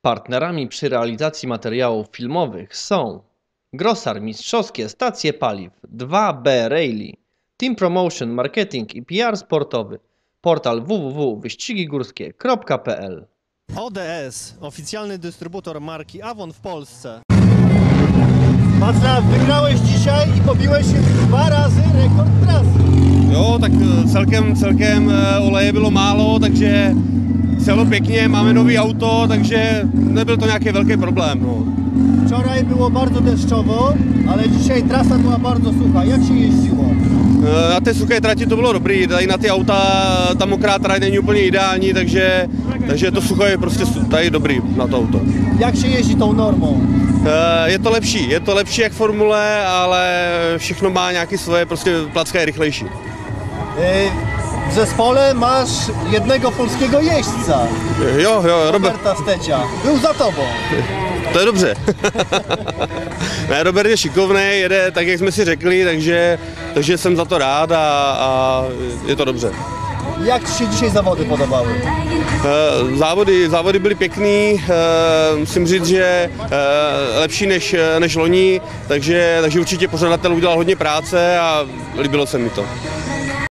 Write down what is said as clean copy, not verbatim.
Partnerami przy realizacji materiałów filmowych są Grosar Mistrzowskie Stacje Paliw, 2B Rally, Team Promotion Marketing i PR Sportowy, portal www.wyścigigórskie.pl. ODS, oficjalny dystrybutor marki Avon w Polsce. Václav, wygrałeś dzisiaj i pobiłeś 2 razy rekord trasy. Jo, tak celkem oleje bylo málo, takže celo pěkně, máme nový auto, takže nebyl to nějaký velký problém. No. Wczoraj było bardzo deszczowo, ale dzisiaj trasa była bardzo sucha. Jak się jeździło? Na té suché trati to bylo dobrý, tady na ty auta ta mokrá trať není úplně ideální, takže to sucho je prostě tady dobrý na to auto. Jak się jeździ tą normą? Je to lepší jak Formule, ale všechno má nějaké svoje, prostě placka je rychlejší. W zespole masz jednego polskiego jeźdźca. Jo, Roberta Stecia. Był za tobą. To je dobře. Ne, Robert je šikovnej, jede tak, jak jsme si řekli, takže jsem za to rád a je to dobře. Jak ci się dzisiaj zawody podobały? Závody byly pěkný, musím říct, že lepší než loni, takže určitě pořadatel udělal hodně práce a líbilo se mi to.